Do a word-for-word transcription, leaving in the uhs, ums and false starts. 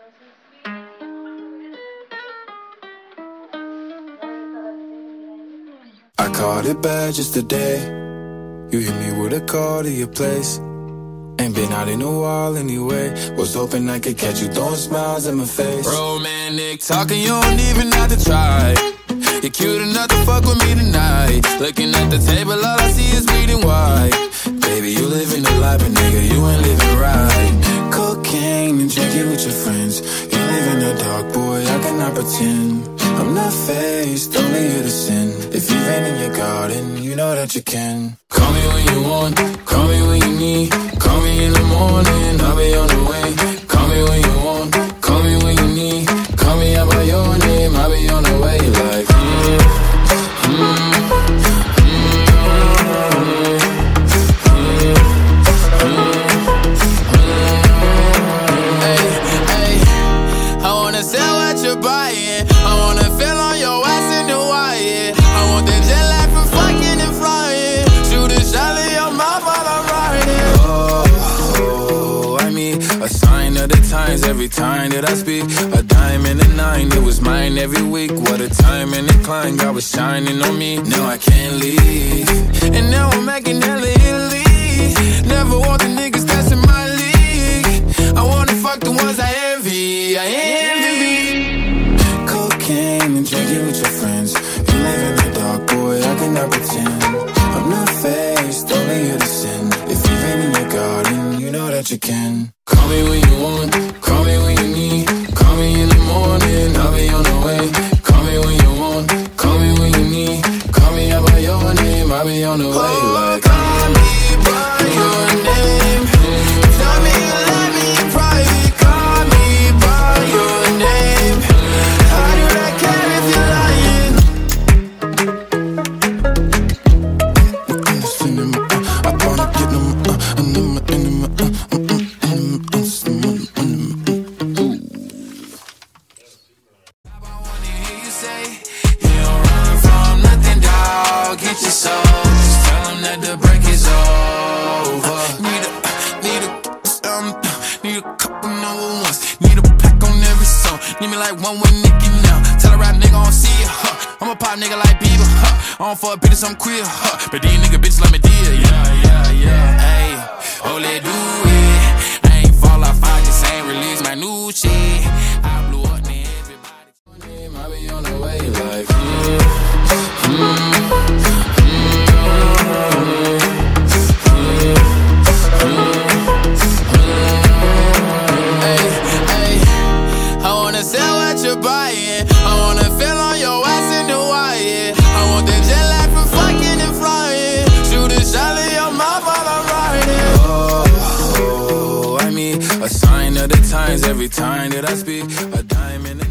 I caught it bad just today. You hit me with a call to your place. Ain't been out in a while anyway. Was hoping I could catch you throwing smiles in my face. Romantic talking, you don't even have to try. You're cute enough to fuck with me tonight. Looking at the table, all I see is bleeding white. Baby, you living the life, but nigga, you ain't living right. Cocaine and drinking with your friends. You live in the dark, boy, I cannot pretend. I'm not fazed, only here to sin. If you've been in your garden, you know that you can. Call me when you want, call me when you need. Call me in the morning, I'll be on the way. Call me when you want, call me when you need. Call me out by your name, I'll be on the way. Like, mm, mm, mm, hey, hey, I wanna sell what you're buying. I wanna feel on your ass in the wire. I want the jet lag from fucking and flying. Shoot a shot in your mouth while I'm riding. Oh, I mean, a sign of the times every time that I speak. A dime and a nine, it was mine every week. What a time and a climb, God was shining on me. Now I can't leave, and now I'm making hella Italy. Never want the niggas that's in my league. I wanna fuck the ones I envy, I envy. Cocaine and drinking with your friends. You live in the dark, boy, I cannot pretend. I'm not fazed, only here to sin. If you've been in your garden, you know that you can. Call me when you want, call me when you need. Call me in the morning, I'll be on the way. Call me when you want, call me when you need. Call me out by your name, I'll be on the way. Like, call me by your name. Tell me you love me in private. Call me by your name. How do I care if you're lying? I wanna get them, uh, and them, and them, uh, get your soul, just tell them that the break is over. Need a, need a, um, need a couple number ones. Need a pack on every song. Need me like one with Nicky now. Tell a rap nigga I don't see it, huh. I'm a pop nigga like Bieber, huh. I don't fuck bitches, I'm queer, huh. But these nigga bitches let me deal, yeah, yeah, yeah. Hey, oh, let do it. I ain't fall off, I just ain't release my new shit. I blew up, man, everybody. I be on the way, like, mm, mm. Sell what you're buying. I wanna feel on your ass in the wire. I want the jet lag from fucking and flying. Shoot a shot in your mouth while I'm riding. Oh, I mean, a sign of the times every time that I speak. A dime in the